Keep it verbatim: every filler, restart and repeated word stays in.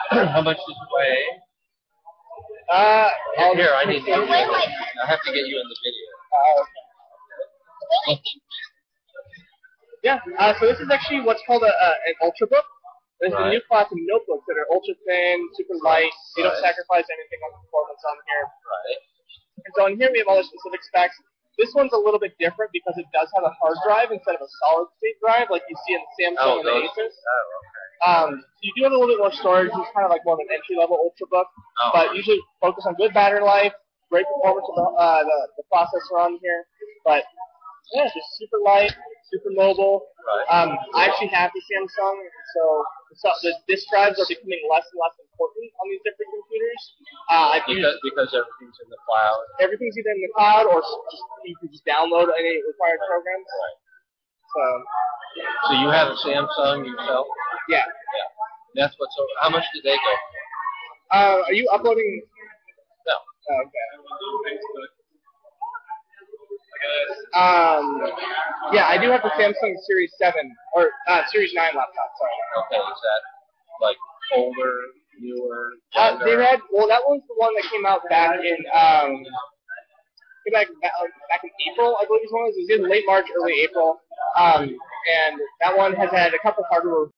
How much does it weigh? Uh, here, here I need to. I have to get you in the video. Uh, okay. Yeah. Uh, so this is actually what's called a, uh, an ultrabook. There's Right. a new class of notebooks that are ultra thin, super light. They don't Right. sacrifice anything on performance on here. Right. And so in here we have all the specific specs. This one's a little bit different because it does have a hard drive instead of a solid state drive like you see in the Samsung Oh, and the those, Asus. oh, okay. Um, so you do have a little bit more storage. It's kind of like more of an entry-level ultrabook, Oh. but usually focus on good battery life, great performance of the, uh, the, the processor on here. But yeah, it's just super light, super mobile. Right. Um, I actually have the Samsung, so the, the disk drives are becoming less and less important on these different computers. Uh, I because, because everything's in the cloud. Everything's either in the cloud or just, you can just download any required programs. Right. So, so you have a Samsung yourself? Yeah. Yeah. That's what's over. How much do they go for? Uh, are you uploading? No. Oh, okay. Um, yeah, I do have the Samsung Series seven, or uh, Series nine laptop, sorry. Okay, is that like older, newer? Uh, they had, well, that was the one that came out back in, um, back, back in April, I believe it was. It was in late March, early April. Um, and that one has had a couple hardware